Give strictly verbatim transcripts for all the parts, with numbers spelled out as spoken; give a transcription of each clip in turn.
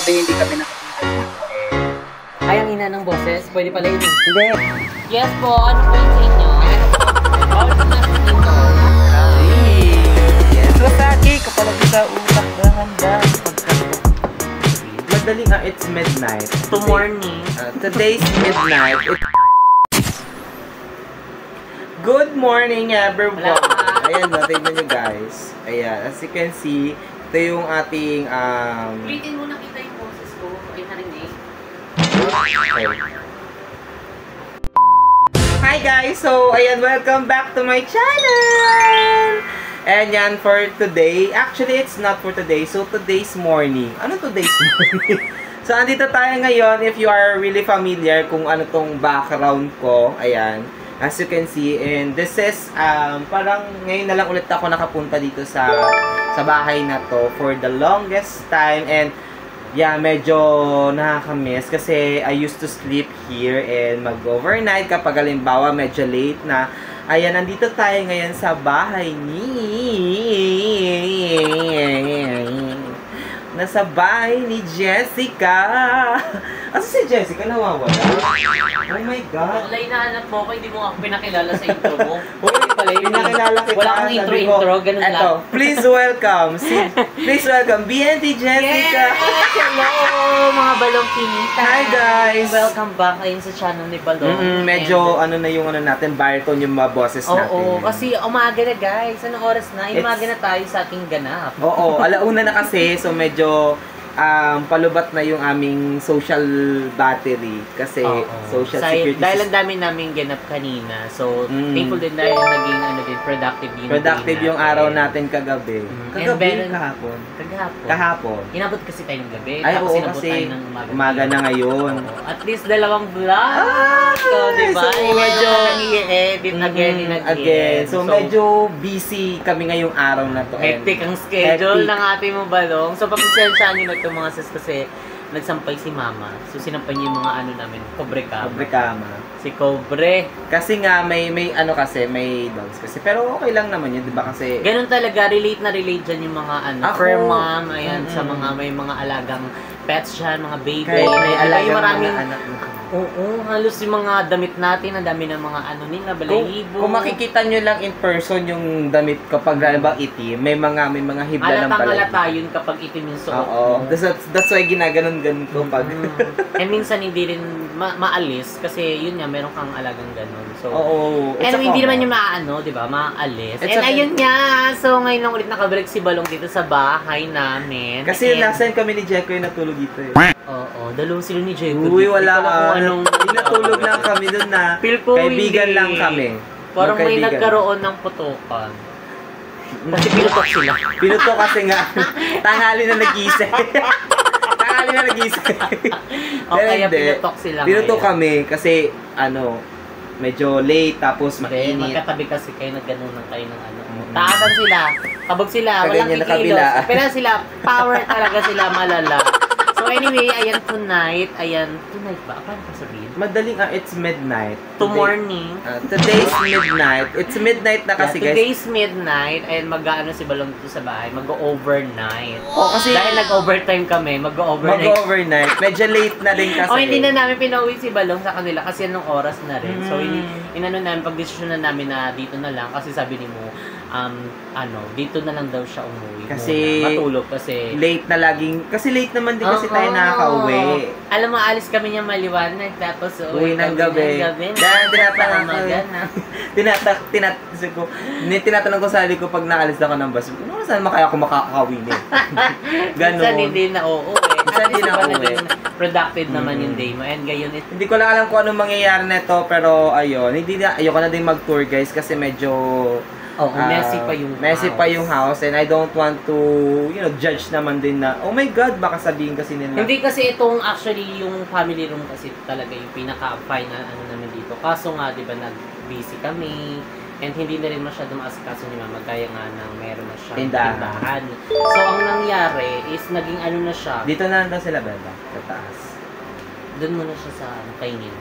Sabi hindi kami nakapunta dito. Ay, ang ina ng boses. Pwede pala yun. Hindi. Yes po. Ano po yung sa inyo? Bawal po natin dito. Yes. Wasaki, kapag sa utak na handa. Madaling nga, it's midnight. To morning. Uh, today's midnight. It... Good morning, everyone. Ayan, tingnan nyo guys. Ayan, as you can see, ito yung ating um... Ulitin mo, nakita yung boses ko. Ay, narinig. Okay. Hi guys! So, ayan, welcome back to my channel! And yan, for today, actually, it's not for today. So, today's morning. Ano today's morning? So, andito tayo ngayon, if you are really familiar kung ano tong background ko. Ayan. As you can see, and this is, um, parang ngayon na lang ulit ako nakapunta dito sa sa bahay na to for the longest time. And, yeah, medyo nakakamiss kasi I used to sleep here and mag-overnight kapag halimbawa medyo late na. Ayan, nandito tayo ngayon sa bahay ni... Nasa bahay ni Jessica. Asa si Jessica? Nawawala? Oh my God. Wala hinahanap mo ko, hindi mo ako pinakilala sa intro mo. Uy, pala, pinakilala kita. Wala kang intro-intro, ganun lang. Eto, please welcome. Si, please welcome, B N T Jessica. Yes! Hello, mga balong kinita. Hi guys. Welcome back ngayon sa channel ni Balong. Mm -mm, medyo And, ano na yung ano natin, baritone yung mga boses oh, natin. Oo, kasi umaga na guys. Anong oras na? Umaga na tayo sa ating ganap. Oo, alauna na kasi, so medyo um, palubat na yung aming social battery kasi oh, oh. social Sa, security. Dahil ang dami namin ganap kanina. So, mm. thankful din dahil naging ano din, productive din. Productive yung natin. Araw natin kagabi. Mm. Kagabi, meron, kahapon. Kahapon. Kahapon. Inabot kasi tayo ng gabi. Ay, tapos oo, inabot kasi tayo ng umaga. Umaga na ngayon. Oo. At least dalawang vlog. Ah, so, diba? So, medyo nag-i-edit mm, again and again. again. So, so, medyo busy kami ngayong araw na to. Hectic ang schedule hectic. ng ating mga balong. So, pag-sensyahan nyo na ito mga sis kasi nagsampay si mama. So, sinampay niya yung mga ano namin, kobre kama. Kobre kama. Si Kobre. Kasi nga, may, may ano kasi, may dogs kasi. Pero okay lang naman yun, di ba? Kasi... Ganun talaga, relate na relate dyan yung mga ano, Ako, fur mom, ayan, mm -hmm. sa mga, may mga alagang pets dyan, mga baby. Kahit may alagang maraming, mga anak. Oo, halos yung mga damit natin, ang dami ng mga ano nila, balahibo. Kung, kung makikita nyo lang in person yung damit kapag ba itim, may mga may mga hibla ng balahibo. Halatang-halata yun kapag itim yung suot. Oo, that's, that's why ginaganon-ganon ko pag... Mm -hmm. And minsan hindi rin ma maalis kasi yun nga, meron kang alagang ganon. So, oo. And hindi naman yung maano, di ba, maalis. It's And a, ayun nga, so ngayon lang ulit nakabalik si Balong dito sa bahay namin. Kasi And, last time kami ni Jeko yung natulog dito eh. Oo, dalawa sila ni Jeko. Uy, wala ka. Anong, natulog lang kami dun na kaibigan hindi. lang kami. Parang may nagkaroon ng putukan. Kasi pinutok sila. Pinutok kasi nga, tanghali na nag-isip. tanghali na nag-isip. O kaya pinutok sila Pinutok ngayon. kami kasi, ano, medyo late, tapos mainit. mainit. Magkatabi kasi kayo, nagganon lang kayo ng ano. Taasan sila, kabog sila, walang Kaganyan na kikilos. kabila. Pero sila, power talaga sila, malala. So anyway, ayan tonight, ayan, tonight ba? Paano ka sabihin? Madaling, uh, it's midnight. To Today, morning. Uh, today's midnight. It's midnight na kasi yeah, guys. Today's midnight, and mag-ano si Balong dito sa bahay, mag-overnight. Oh, kasi dahil nag-overtime kami, mag-overnight. Mag-overnight. Medyo late na din kasi. O, hindi na namin pinauwi si Balong sa kanila kasi anong oras na rin. Mm. So, in, inano namin, pag-desisyon na namin na dito na lang kasi sabi ni mo, um, ano, dito na lang daw siya umuwi. Kasi, muna. Matulog kasi. Late na laging, kasi late naman din kasi oh, tayo nakaka-uwi. Alam mo, alis kami niya maliwanag, tapos uwi ng gabi. Dahil tinatanong ko, tinatak, tinat, ko, tinatanong ko sa sarili ko pag naalis ako ng bus, ano saan makaya ako makakawin eh? Ganon. Minsan hindi na oo eh. Minsan hindi na uuwi. Productive mm. naman yung day mo. And gayon it. Hindi ko lang alam kung anong mangyayari nito, pero ayun, hindi na, ayoko na din mag-tour guys kasi medyo oh, uh, messy pa yung messy house. pa yung house and I don't want to, you know, judge naman din na, oh my God, baka sabihin kasi nila. Hindi kasi itong actually yung family room kasi talaga yung pinaka-fine na ano namin dito. Kaso nga, di ba, nag-busy kami and hindi na rin masyadong asikaso ni Mama gaya nga nang meron na siyang tindahan. tindahan. So, ang nangyari is naging ano na siya. Dito na lang daw sila, Bella, sa taas. doon muna siya sa ano, kainin.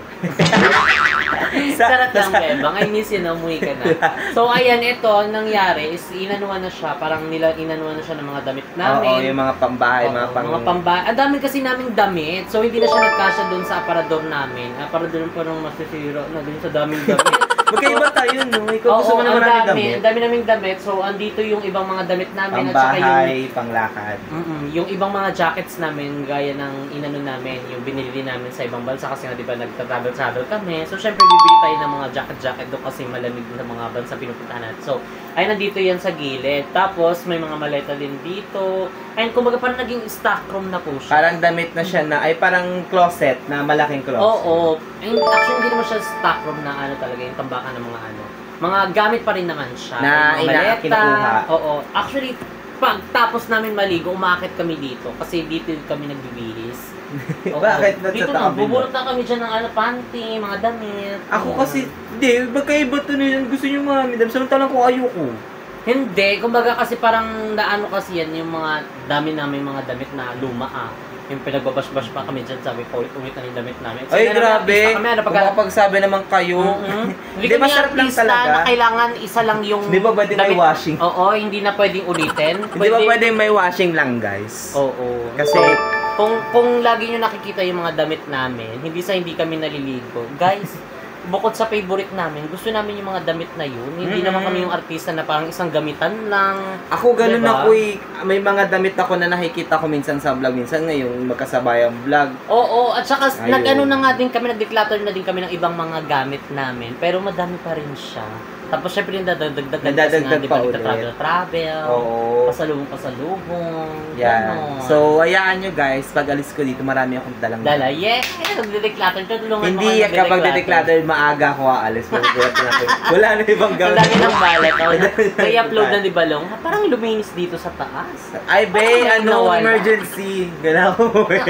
Sa- Sarap lang, sa- Bebang. I miss you na, umuwi ka na. So, ayan, ito, ang nangyari is inanuan na siya. Parang nila, inanuan na siya ng mga damit namin. Oo, yung mga pambahay, Oo, mga pang... mga pambahay. Ang dami kasi naming damit. So, hindi na siya nagkasya doon sa aparador namin. Aparador po nung masisiro na doon sa daming damit. Magkaiba tayo, no? Ikaw gusto mo Oo, naman ang namin dami. damit. Ang dami naming damit. So, andito yung ibang mga damit namin. At saka yung, Pambahay, panglakad. mm yung ibang mga jackets namin, gaya ng inano namin, yung binili namin sa ibang bansa. Kasi nga, di ba, nagta-travel-travel kami. So, syempre, bibili tayo ng mga jacket-jacket doon kasi malamig na mga bansa pinupuntahan natin. So, ay nandito yan sa gilid. Tapos, may mga maleta din dito. And kumbaga, parang naging stock room na po siya. Parang damit na siya na, ay parang closet na malaking closet. Oo. And actually, hindi naman siya stock room na ano talaga, yung tambakan ng mga ano. Mga gamit pa rin naman siya. Na Yung mga ina- kinukuha. Oo. Actually, pag tapos namin maligo, umakit kami dito. Kasi dito kami nagbibihis. Oo. Bakit? Ba't sa Dito na, tabi mo? bubulot na kami dyan ng ano, panty, mga damit. Ako Oo. kasi, hindi, magkaiba to na yun. Gusto niyo mga midam. Samantalang ko ayoko. Hindi, kumbaga kasi parang naano kasi yan, yung mga dami namin mga damit na luma ah. Yung pinagbabash-bash pa kami dyan, sabi ko, ulit na yung damit namin. So, Ay, yun, grabe. artista Kami, ano, Kung pag- makapagsabi naman kayo. Mm-hmm. Hindi, masarap lang artista talaga. Na kailangan isa lang yung... Di ba pwede may washing? Oo, hindi na pwedeng ulitin. Hindi ba pwede may washing lang, guys? Oo. Kasi, So, kung kung lagi nyo nakikita yung mga damit namin, hindi sa hindi kami naliligo. Guys, bukod sa favorite namin, gusto namin yung mga damit na yun. Hindi Mm. naman kami yung artista na parang isang gamitan lang. ako ganun Diba? ako eh. May mga damit ako na nakikita ko minsan sa vlog. Minsan ngayong magkasabayang vlog. Oo, at saka Ayun. nag-ano na nga din kami, nag-declutter na din kami ng ibang mga gamit namin. Pero madami pa rin siya. Tapos syempre nadadagdag kasi nga, Nadadagdag di ba, pa ulit. nagta-travel-travel. Oo. Pasalubong-pasalubong. Yeah. ganon. So, hayaan nyo guys, pag alis ko dito, marami akong dalang Dala, yeah! Nagde-declutter. Tutulungan mo Hindi kami kapag nagde-declutter. de-declutter, maaga ako aalis. Magugulat na ako. Wala na ibang Ang gawin. dami ng balat. Oh, Ang dami ng may upload na balat. ni Balong. "Ah, parang luminis dito sa taas. Ay, be, Parang ano, nawala. emergency. Ganaw mo eh.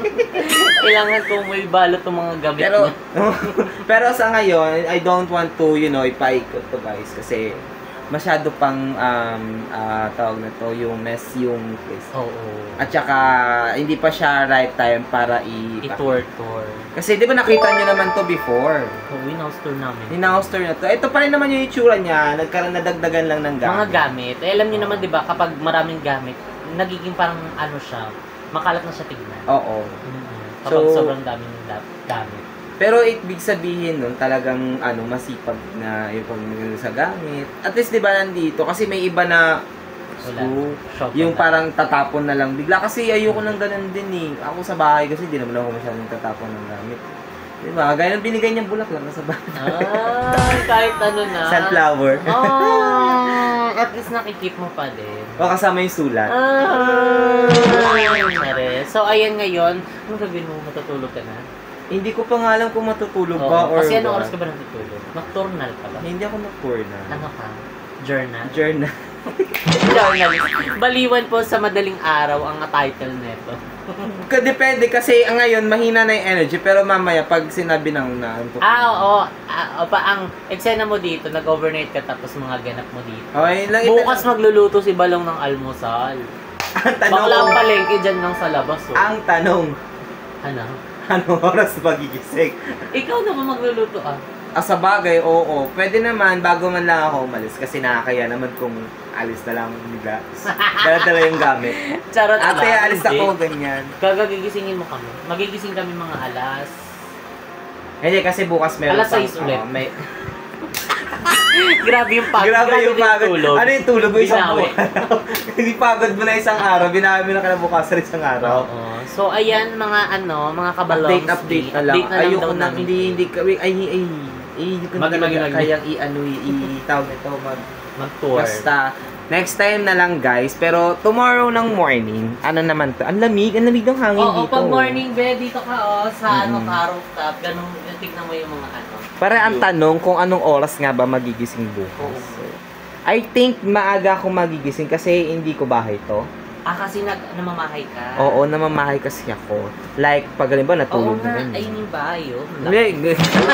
Kailangan kong may balot ng mga gamit Pero, niya. pero sa ngayon, I don't want to, you know, ipaikot to guys. Kasi, masyado pang, um, ah, tawag na to, yung mess yung place. Oo. At saka, hindi pa siya right time para i- I-tour-tour. Kasi, di ba nakita nyo naman to before? Oo, in-house tour namin. In-house tour na to. Ito pa rin naman yung itsura niya. Nagkaroon, nadagdagan lang ng gamit. Mga gamit. Eh, alam niyo naman, di ba, kapag maraming gamit, nagiging parang ano siya, makalat na siya tignan. Oo. Mm-hmm. Kapag So, sobrang daming da- gamit. Pero ibig sabihin nun, talagang ano, masipag na yung pagmamahal sa gamit. At least, di ba, nandito? Kasi may iba na Wala. screw, Shop yung na. parang tatapon na lang bigla. Kasi ayoko nang ganun din eh. Ako sa bahay kasi di naman ako masyadong tatapon ng gamit. Di ba? Gaya ng binigay niyang bulaklak sa bahay. Ah, kahit ano na. Sunflower. Oh, at least nakikip mo pa din. O kasama yung sulat. Ah, Charis. So, ayan ngayon. Anong gagawin mo? Matutulog ka na? Hindi ko pa nga alam kung matutulog Oo, ba or kasi anong what. oras ka ba natutulog? Nocturnal ka ba? Hindi ako nocturna. Ano ka? Journal? Journal. Journalist. Baliwan po sa madaling araw ang title nito. Depende kasi ah, ngayon mahina na yung energy pero mamaya pag sinabi ng na Ah, oo. Ah, o pa, ang eksena mo dito, nag-overnight ka tapos mga ganap mo dito. Okay lang. Bukas magluluto si Balong ng almusal. ang tanong. Bakla palengke dyan lang sa labas. Oh. Ang tanong. Ano? Anong oras magigising? Ikaw na ba magluluto ah? Ah, sa bagay, oo. Pwede naman, bago man lang ako umalis. Kasi nakakaya naman kung alis na lang bigla. Dala-dala yung gamit. Charot Ate, lang, alis hindi. ako, ganyan. Gagagisingin mo kami. Magigising kami mga alas. Hindi, kasi bukas meron Alas sais ulit. oo, may, Grabe yung pagod. grabe yung din pagod. tulog. Ano yung tulog mo isang Binawi. buwan? Hindi pagod mo na isang araw. Binawi mo na kinabukasan isang araw. Oo. So, ayan, mga ano, mga kabalong. Update, update na lang. Update na lang Ayoko daw na, namin. hindi, hindi, ay, ay, ay, ay, hindi ko na Mag- talaga mag- mag- kayang i-ano, i-tawag ito, mag, Mag-tour. basta, next time na lang guys, pero tomorrow ng morning, ano naman to, ang lamig, ang lamig ng hangin Oo, dito. pag morning, be, dito ka, oh, sa ano, Mm-mm. ka, rooftop, ganun, tignan mo yung mga ano. Para ang tanong kung anong oras nga ba magigising bukas. Oo. So, I think maaga akong magigising kasi hindi ko bahay to. Ah, kasi nag, namamahay ka. Oo, namamahay kasi ako. Like, pag halimbawa Oo natulog nga, na ayun yung bahay, oh. Hindi,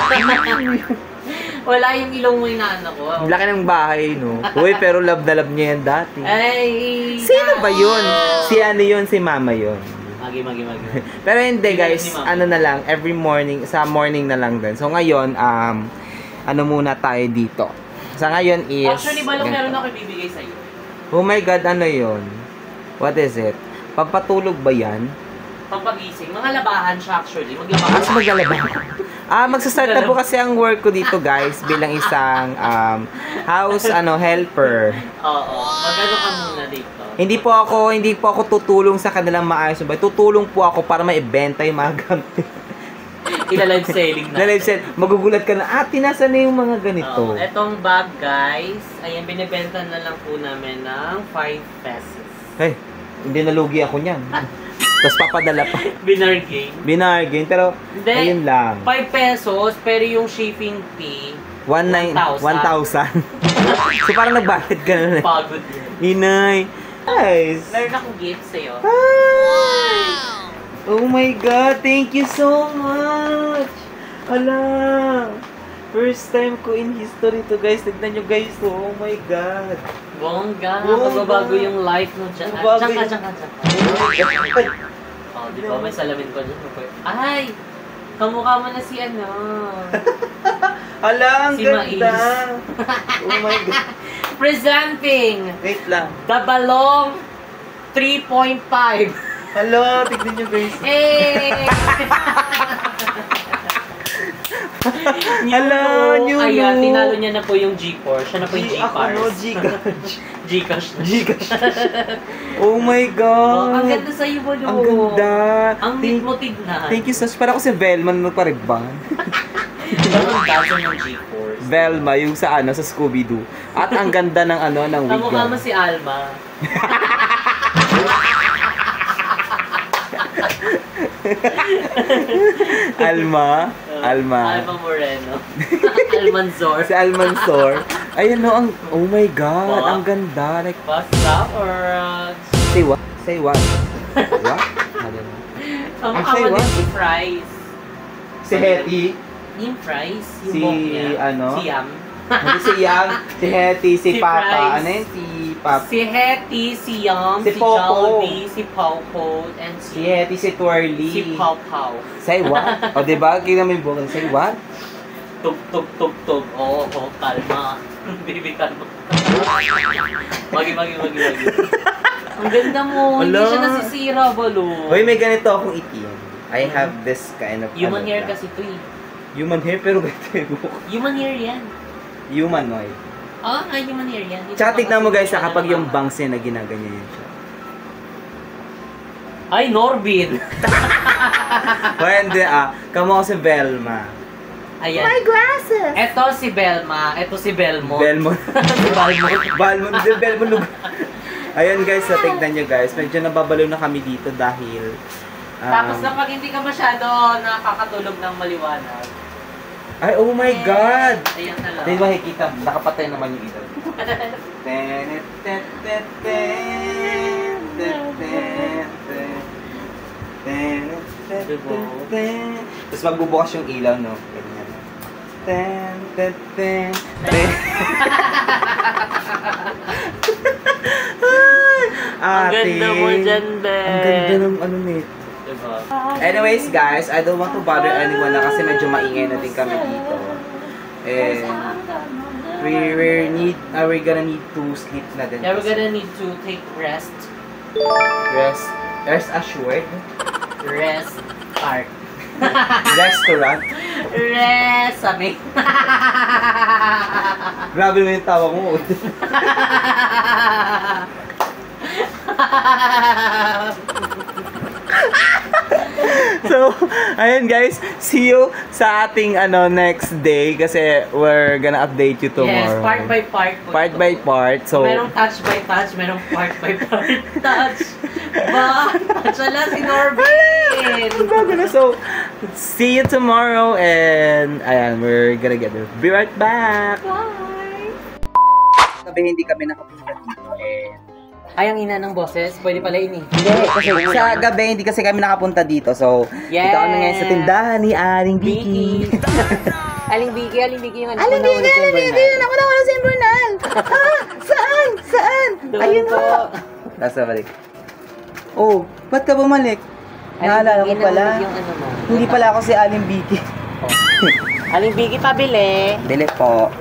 Wala yung ilong mo yung naanak ko. ang laki ng bahay, no? Uy, pero love na love niya yan dati. Ay! Sino ba yun? Si ano yun? Si mama yun. Magi, magi, magi. Pero hindi Hindi guys, ni Mami. ano na lang, every morning, sa morning na lang din. So ngayon, um, ano muna tayo dito. Sa ngayon is... Actually, balong ganito. meron ako ibibigay sa'yo. Oh my God, ano yon? What is it? Pampatulog ba yan? Pampagising. Mga labahan siya actually. Maglabahan. Ah, so maglalaba. Ah, magsastart na po kasi ang work ko dito guys bilang isang um, house ano helper. Oo. Magano ka muna dito. Hindi po ako, hindi po ako tutulong sa kanilang maayos na bahay. Tutulong po ako para maibenta yung mga ganito. Ila-live selling na. Na live set, magugulat ka na, ah, tinasa na yung mga ganito. Oo. Etong bag guys, ayan, binibenta na lang po namin ng five pesos. Hey, hindi nalugi ako niyan. Tapos papadala pa. Binargain. Binargain, pero Hindi. ayun lang. five pesos, pero yung shipping fee, one thousand. So parang nagbayad ka na. pagod yun. Inay. Guys. Meron akong gift sa'yo. Hi! Oh my God, thank you so much! Ala! First time ko in history to guys. Tignan nyo guys, oh my God. Bongga, Bongga. magbabago yung life mo dyan. Magbabago Tsaka, yung- tsaka, tsaka. Oh my God. Oh, di ba? May salamin ko dyan. Ay! Kamukha mo na si ano. Ala, ang Si ganda! Mais. Oh my God. Presenting Wait lang. the Balong three point five. Hello, tignan nyo guys. Eh! Hello, new Ayan, look. tinalo niya na po yung G four. Siya na po yung G- ako G-Cars. no, Gcash. Gcash na. Gcash. Oh my Oh, God. ang ganda sa'yo, Bolo. Ang ganda. Ang Thank- neat mo tignan. Thank you so much. Para ako si Velma na nagparigban. Ang ganda ng G four. Velma, yung sa ano, sa Scooby-Doo. At ang ganda ng ano, ng wig. Kamukha mo niya. si Alma. Alma. Alma. Alma Moreno. Almanzor. Si Almansor. Ayun no, ang, oh my God, Ba? ang ganda. Like, Basta or... Uh, say what? Say what? What? Ano? kamukha say mo what? din si Fries. Si Hetty. Yung Fries. Yung Si, buhok niya. ano? Si Yam. Hindi si Yang, si Hetty, si, Si Papa. Fries. Ano yun? Si Papa. Si Hetty, si Yum, Si si, Popo. Jollibee, si Popo, and Si si... Hetty, si Twirly. Si Pau Pau. Say what? O diba? Kaya mo yung bukan. Say what? Tug, tug, tug, tug. Oo, oh, kalma. Baby, kalma. Magi, magi, magi, magi. Ang ganda mo. Hindi Wala. siya nasisira, Balo. Hoy, may ganito akong itim. I have this kind of... Human ano hair ba? kasi to eh. Human hair, pero ganito yung buhok. Human hair yan. Humanoid. Oo, nga, human hair yan. Hindi Tsaka pa tignan mo kasi guys, siya ha, kapag ano yung naman. bangs niya na ginaganyan yun siya. Ay, Norbin. Pwede ah, kamo si Velma. Ayan. glasses! Eto si Belma. Eto si Belmont. Belmont. si Belmont. Balmont, di Belmont. lug- Ayan guys, so tignan nyo guys, medyo nababaliw na kami dito dahil... um, Tapos kapag hindi ka masyado nakakatulog ng maliwanag. Ay, oh my God! Ayan na lang. Hindi makikita, nakapatay naman yung ilaw. Tenet, tet, tet, ten, tet, ten, ten. Tenet, tet, tet, ten. Tapos magbubukas yung ilaw, no? Ganyan. Ten, tet, ten, ten. Ang ganda mo dyan, Ben. Ang ganda ng ano nito. Diba? Anyways, guys, I don't want to bother anyone na kasi medyo maingay na din kami dito. And we we need uh, we're gonna need to sleep na din. Yeah, we're kasi. gonna need to take rest. Rest. Rest assured. Rest park. Restaurant. Rest sabi. Grabe naman yung tawa mo. So, ayun guys, see you sa ating ano next day kasi we're gonna update you tomorrow. Yes, part by part. po Part ito. by part. So, Merong touch by touch, merong part by part. Touch. Ba? Touch ala si Norbin. ang bago na. So, see you tomorrow and ayan, we're gonna get there. Be right back. Bye. Sabi hindi kami nakapunta dito and Ay, ang ina ng boses. Pwede pala ini. hindi, kasi sa gabi hindi kasi kami nakapunta dito. So, Yes. dito kami ngayon sa tindahan ni Aling Vicky. Aling Vicky, Aling Vicky yung anak Aling ko na Vicky, ulit Aling Vicky, yun ako na wala sa Bernal. Ah, saan? Saan? Doon Ayun po. po. Nasa balik. Oh, ba't ka bumalik? Naalala ko pala. Yung ano mo. Hindi pala ako si Aling Vicky. Oh. Aling Vicky, pabili. Bili po.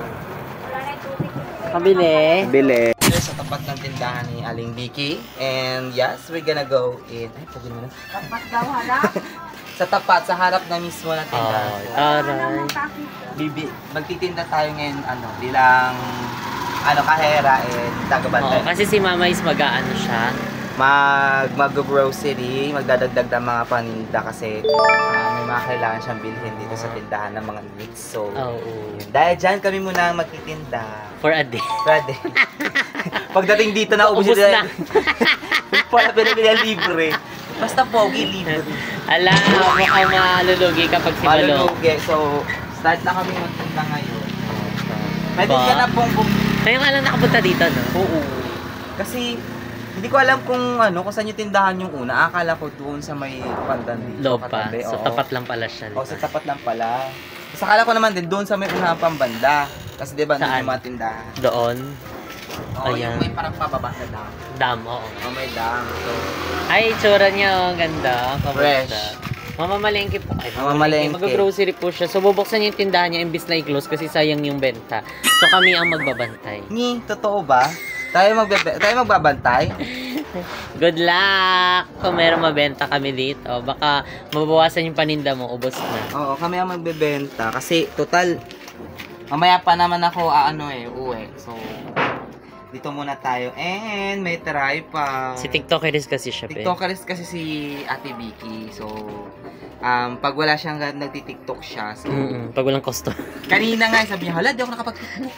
Pabili. Bili. Sa tapat ng tindahan ni Aling Vicky. And yes, we're gonna go in. Ay, pagin mo na. Tapat daw harap. Sa tapat, sa harap na mismo ng tindahan. Oh, taray. Bibi, magtitinda tayo ngayon, ano, bilang, ano, kahera and tagabantay. Oo, kasi si Mama is mag-aano siya. Mag, mag-grocery, magdadagdag ng mga paninda kasi ah, may mga kailangan siyang bilhin dito sa tindahan ng mga needs. So, Oo. yun. Dahil dyan kami muna ang magtitinda. For a day. Pwede. Pagdating dito na, ubus Ubus na. Pala pinabili libre. Basta pogi, libre. Ala, mukhang malulugi kapag si Malo. Malulugi. So, start na kami magtinda ngayon. Pwede Ba? ka na pong bum... Ngayon ka lang nakapunta dito, no? Oo. Kasi, hindi ko alam kung ano, kung saan yung tindahan yung una. Akala ko doon sa may pandan dito. Loob pa. katabi. So, Oo. tapat lang pala siya. O, sa tapat lang pala. Sa akala ko naman din, doon sa may unang pambanda. Kasi di ba, doon Saan? yung mga tindahan. Doon. Oo, Ayan. yung may parang pababa na dam. Dam, oo. O, may dam. So, Ay, itsura niya, oh, ganda. Fresh. Kamusta? Mamamalengke po. Ay, Mamamalengke. Mag-grocery po siya. So, bubuksan niya yung tindahan niya imbis na i-close kasi sayang yung benta. So, kami ang magbabantay. ni, totoo ba? Tayo, magbebe tayo magbabantay? Good luck! Kung meron mabenta kami dito, baka mabawasan yung paninda mo, ubos na. Oo, kami ang magbebenta. Kasi, total, mamaya pa naman ako, aano eh, uwi. So, dito muna tayo. And, may try pa. Si TikTokeris kasi siya, pe. TikTokeris kasi si Ate Vicky. So, um, pag wala siyang nagti-TikTok siya, so, Mm-mm, pag walang costo. kanina nga, sabi niya, hala, di ako nakapag-TikTok.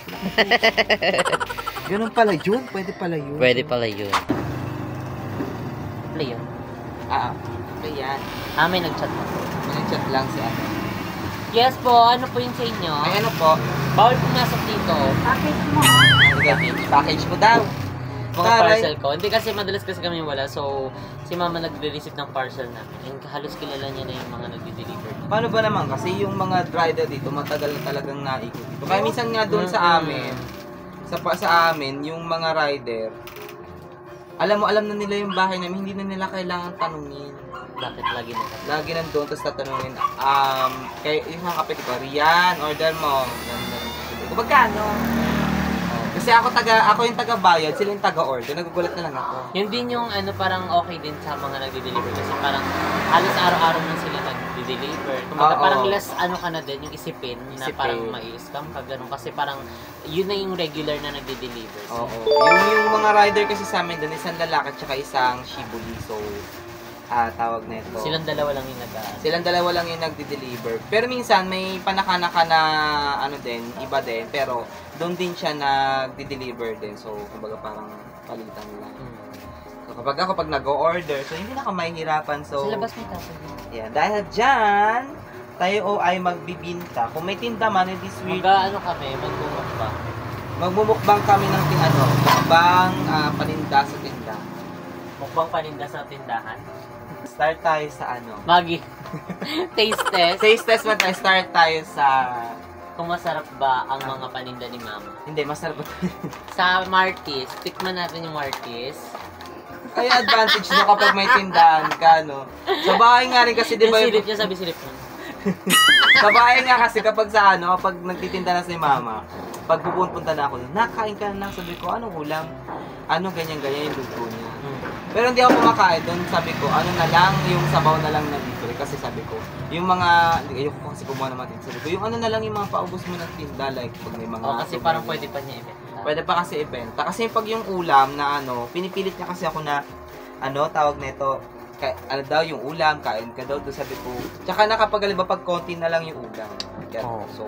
Ganun pala yun. Pwede pala yun. Pwede pala yun. Play yun. Ah, okay yan. Ah, may nag-chat mo. Nag-chat lang si Ate. Yes po, ano po yun sa inyo? Ay, ano po? Bawal pumasok dito. Package mo. Sige, package mo daw. Mga Taray. parcel ko. Hindi kasi madalas kasi kami wala. So, si mama nagre-receive ng parcel namin. And halos kilala niya na yung mga nagde-deliver. Paano ba naman? Kasi yung mga rider dito, matagal na talagang naikot dito. Kaya minsan nga doon sa Mm-mm. amin, sa pa sa amin, yung mga rider, alam mo, alam na nila yung bahay namin, hindi na nila kailangan tanungin. Bakit lagi na kami? Lagi nandun, tapos tatanungin, um, kay yung mga kapatid ko, Rian, order mo. Ganun. Kung magkano? Oh, kasi ako taga, ako yung taga-bayad, sila yung taga-order, nagugulat na lang ako. Yun din yung ano, parang okay din sa mga nagde-deliver. Kasi parang halos araw-araw na sila nagde-deliver. Kumbaga Oo. parang less ano ka na din, yung isipin, na Isipin. parang mai-scam ka, ganun. Kasi parang yun na yung regular na nagde-deliver. So, Oo. Yung, yung mga rider kasi sa amin doon, isang lalaki at saka isang shibuli. So, ah, tawag na ito. silang dalawa lang yung nag Silang dalawa lang yung nagde-deliver. Pero minsan may panaka-naka na ano din, iba din. Pero doon din siya nagde-deliver din. So, kumbaga parang palitan lang. Hmm. So, kapag ako pag nag-o-order, so hindi na ako mahihirapan. So, Sa labas may kaso. yan. Dahil dyan, tayo o ay magbibinta. Kung may tinda man, it is weird. Mag ano kami, magbumok pa. Magmumukbang kami ng ting ano, mukbang ah, paninda sa tinda. Mukbang paninda sa tindahan. Start tayo sa ano. Magi. Taste test. Taste test mo tayo. Start tayo sa... Kung masarap ba ang mga paninda ni Mama. Hindi, masarap ba? Sa Martis, tikman natin yung Martis. Ay, advantage mo kapag may tindahan ka, no? Sa bahay nga rin kasi, di Yung ba? silip niya, sabi silip niya. Sa bahay nga kasi kapag sa ano, kapag nagtitinda na si mama, pag pupunta na ako, nakain ka na, sabi ko, anong ulam? Ano, ganyan-ganyan yung luto niya. Hmm. Pero hindi ako kumakain doon, sabi ko, ano na lang, yung sabaw na lang na libre. Kasi sabi ko, yung mga, ayoko ko kasi kumuha naman din. Sabi ko, yung ano na lang, yung mga paubos mo ng tinda, like pag may mga... Oh, kasi parang pwede pa niya ibenta. Pwede pa kasi ibenta. Kasi pag yung ulam na ano, pinipilit niya kasi ako na, ano, tawag nito, kay, ano daw yung ulam, kain ka daw, doon sabi ko. Tsaka nakapag ba pag konti na lang yung ulam. Yan, Oh. so,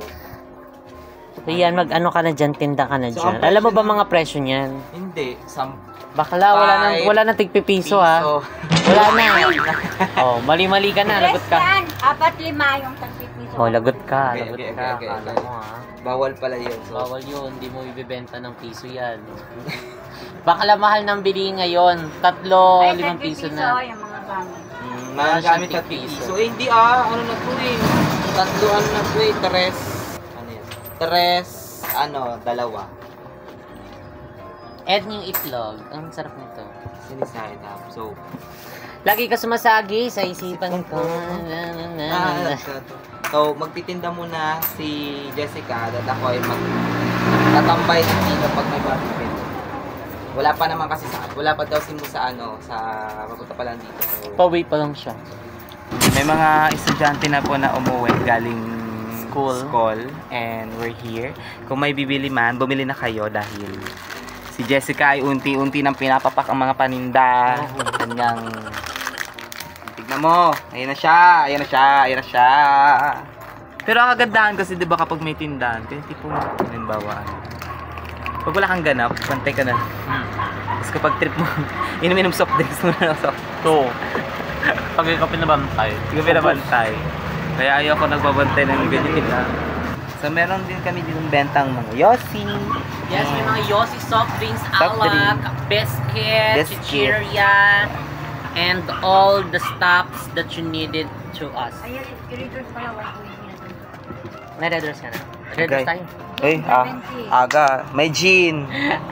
So yan, mag-ano ka na dyan, tinda ka na So, dyan. ang Alam mo ba presyo mga presyo niyan? hindi, sam Bakla, wala nang, Five wala nang tigpipiso ha. piso. Wala na. Oh, mali-mali ka na, lagot ka. Yan, apat lima yung tagpipiso. Oh, lagot ka, Okay, lagot okay, ka. okay, okay, Akala okay. mo ha. Bawal pala yun. So, Bawal yun, hindi mo ibibenta ng piso yan. Bakla mahal ng bili ngayon. Tatlo, Ay, limang tagpipiso, piso na. yung mga gamit. mm, Wala mga siyang gamit at piso. piso. Eh, hindi ah, ano na to eh. Tatlo, ano na to eh, tres. Ano yan? Tres, ano, dalawa. Add yung itlog. Ang sarap nito. Siniside up. So, Lagi ka sumasagi sa isipan ko. Ah, so, magtitinda muna si Jessica at ako ay magtatambay din dito pag may barbecue. Wala pa naman kasi sa, wala pa daw si Mo sa ano, sa mapunta pa lang dito. So, Pauwi pa lang siya. may mga estudyante na po na umuwi galing School. school and we're here. Kung may bibili man, bumili na kayo dahil si Jessica ay unti-unti nang pinapapak ang mga paninda. Kanyang tignan mo, ayan na siya, ayan na siya, ayan na siya. Pero ang kagandahan kasi 'di ba kapag may tindahan, kaya tipo halimbawa ano. Pag wala kang ganap, pantay ka na. Hmm. Tapos kapag trip mo, inom-inom soft drinks mo na soft. So, pag ikaw pinabantay. Hindi ko pinabantay. Kaya ayoko nagbabantay ng ganyan na. So meron din kami ditong bentang mga Yossi. Yes, may mga Yossi soft drinks, Soft alak, drink. biscuit, Biscuit. chichirya, and all the stops that you needed to us. Ayan, curators pala, one point May red doors ka na? Red doors tayo. Uy, ah, aga. May gin.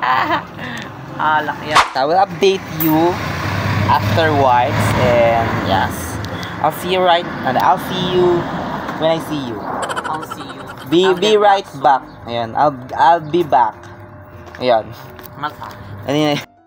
Alak yan. I will update you afterwards and yes. I'll see you right and I'll see you when I see you. I'll see you. Be I'll be get right soon. back. Ayan, I'll I'll be back. Ayan. Mata. Ano yun?